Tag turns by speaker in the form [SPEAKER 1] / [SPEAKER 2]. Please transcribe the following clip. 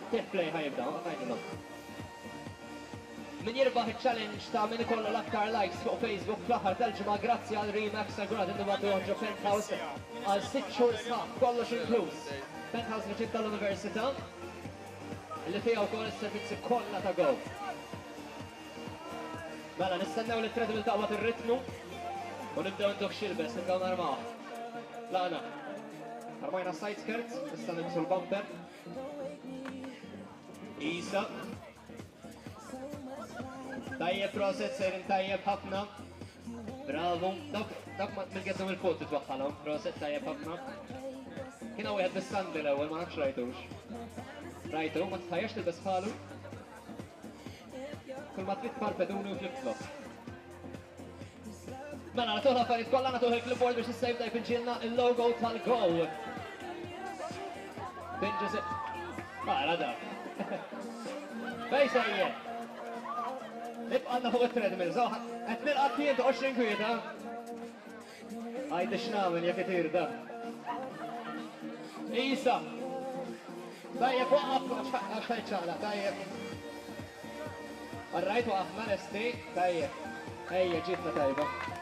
[SPEAKER 1] Tip-play ħajibda, għajdilom. Min jirbaħ il-challenge ta' min ikollu l-aktar likes fuq Facebook fl-aħħar tal-ġimgħa grazzi għal Remax Agrad innu għaddu ħoġġu Penthouse għal 6 xhur sħab, kollox inkluż. Penthouse li ġib tal-Università li fiha wkoll is-servizzi kollha ta' go. Mela nistennew li t-treadmill taqbad ir-ritmu u nibdew nduk xilbes, nibdew narmaw. Laqna. Armajna side skirts, nista' nibsu l-bumper. Isa. Tajjeb proset, sejrin tajjeb ħafna. Bravo. Dak ma mil-geddum il-fot titwaħħalhom. Proset tajjeb ħafna. Kiena wieħed bis-sandi l-ewwel ma nafx rajtux. Rajtu, ma tħajjax tilbes bħalu. Kull ma trid parpeduni u flip-flop. Mela natuħ l-affarijiet kollha natuħ il-clipboard biex is-save dive inġilna il-logo tal-Go. Binġu Mela da. Fej sejjer. Nibqanna fuq il-treadmill, so, għet nilqat tientu 20 kwieta. Għajdi xnamen jek itir da. Isa. Tajjeb, waqaf, għaxħajt ċaqla, tajjeb. Għarrajt waqaf ma nesti, tajjeb. Ejja, ġitna tajba.